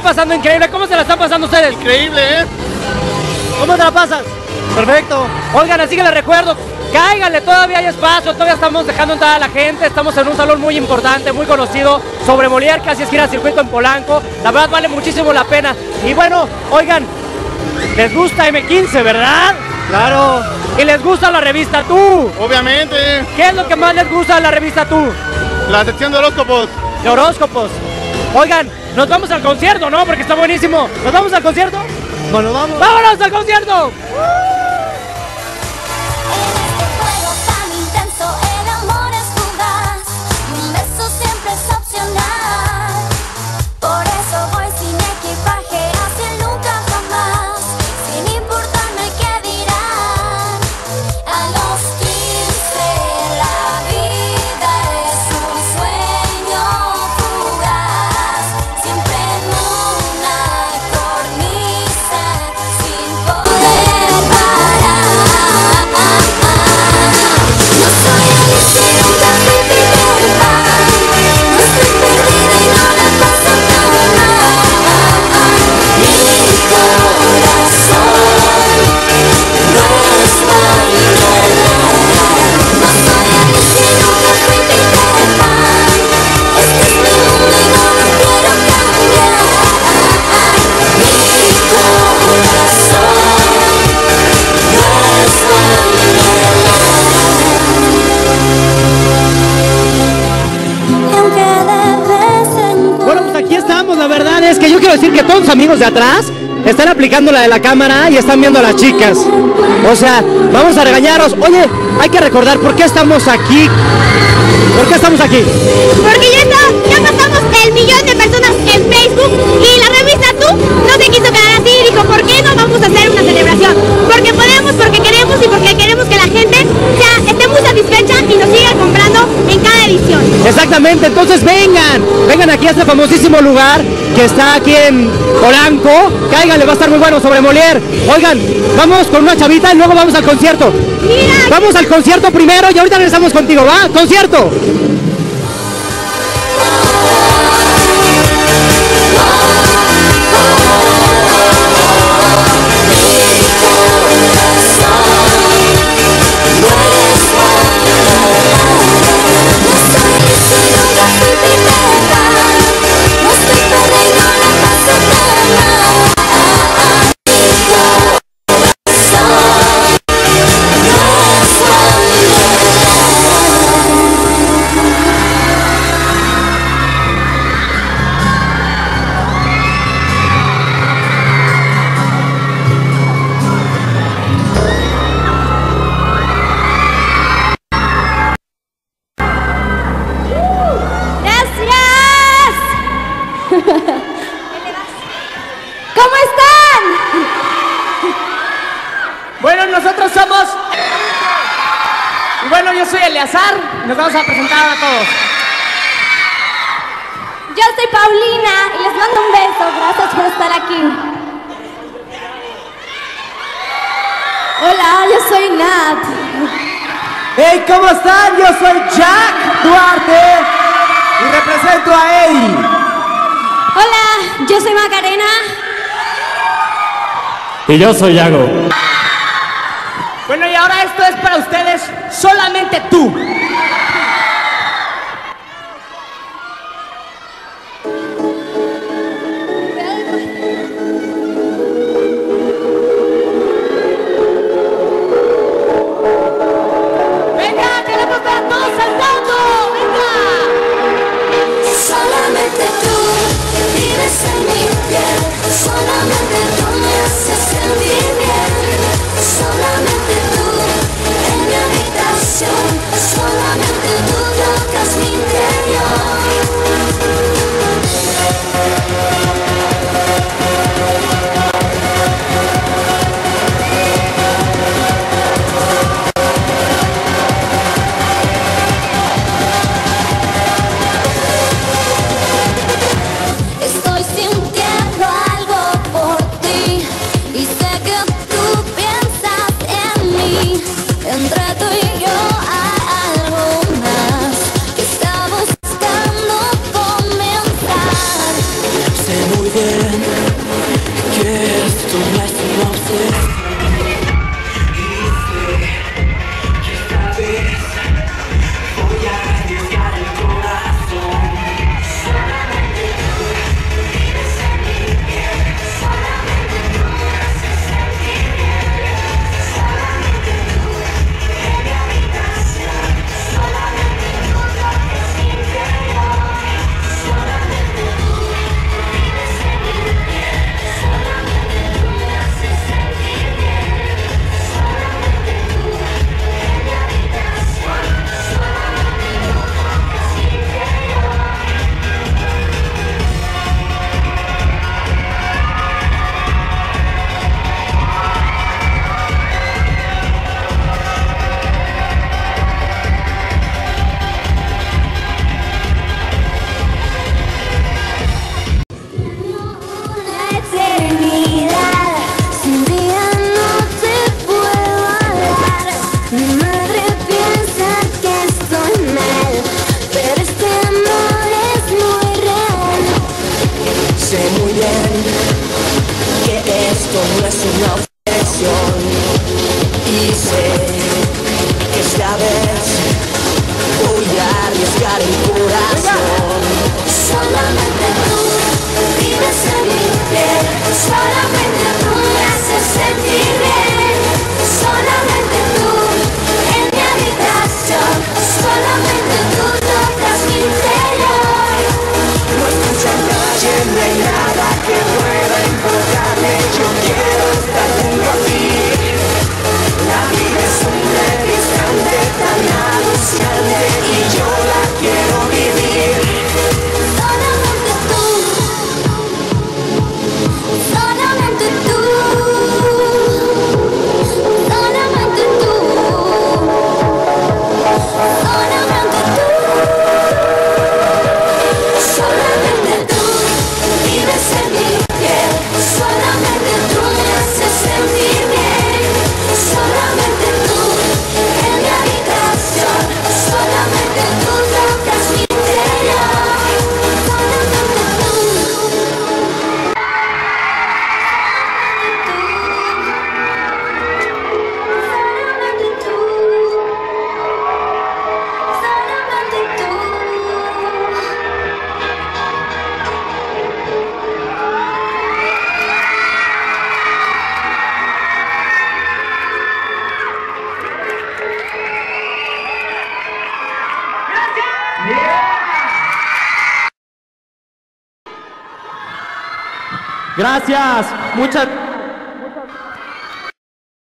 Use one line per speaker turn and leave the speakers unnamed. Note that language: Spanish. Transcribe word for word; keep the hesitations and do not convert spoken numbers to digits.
pasando increíble. ¿Cómo se la están pasando ustedes?
Increíble, ¿eh?
¿Cómo te la pasas?
Perfecto.
Oigan, así que les recuerdo, cáiganle, todavía hay espacio, todavía estamos dejando entrar a la gente, estamos en un salón muy importante, muy conocido, sobre Molière, casi esquina circuito en Polanco, la verdad vale muchísimo la pena. Y bueno, oigan, les gusta eme quince, ¿verdad?
Claro.
¿Y les gusta la revista Tú?
Obviamente.
¿Qué es lo que más les gusta de la revista Tú?
La sección de horóscopos.
De horóscopos. Oigan, nos vamos al concierto, ¿no? Porque está buenísimo. ¿Nos vamos al concierto?
Bueno, vamos.
¡Vámonos al concierto! Es que yo quiero decir que todos los amigos de atrás están aplicando la de la cámara y están viendo a las chicas. O sea, vamos a regañarlos. Oye, hay que recordar por qué estamos aquí. ¿Por qué estamos aquí?
Porque ya, está, ya pasamos el millón de personas en Facebook y la revista Tú no se quiso quedar así y dijo, ¿por qué no vamos a hacer una celebración? Porque podemos, porque queremos y porque queremos que la gente ya esté muy satisfecha y nos siga comprando en cada edición.
Exactamente, entonces vengan, vengan aquí a este famosísimo lugar que está aquí en Polanco. Cáiganle, va a estar muy bueno, sobre Molière. Oigan, vamos con una chavita y luego vamos al concierto.
Mira.
Vamos al concierto primero y ahorita regresamos contigo, ¿va? ¡Concierto!
¿Cómo están?
Bueno, nosotros somos... Y bueno, yo soy Eleazar, nos vamos a presentar a todos.
Yo soy Paulina y les mando un beso, gracias por estar aquí. Hola, yo soy Nat.
Hey, ¿cómo están? Yo soy Jack Duarte y represento a Eddie.
Hola, yo soy Macarena.
Y yo soy Yago.
Bueno, y ahora esto es para ustedes, solamente tú. Venga, queremos ver a todos saltando. Venga.
Solamente tú vives en mi piel, solamente tú me haces sentir bien, solamente tú en mi habitación, solamente bien que esto no es una obsesión.
Gracias, muchas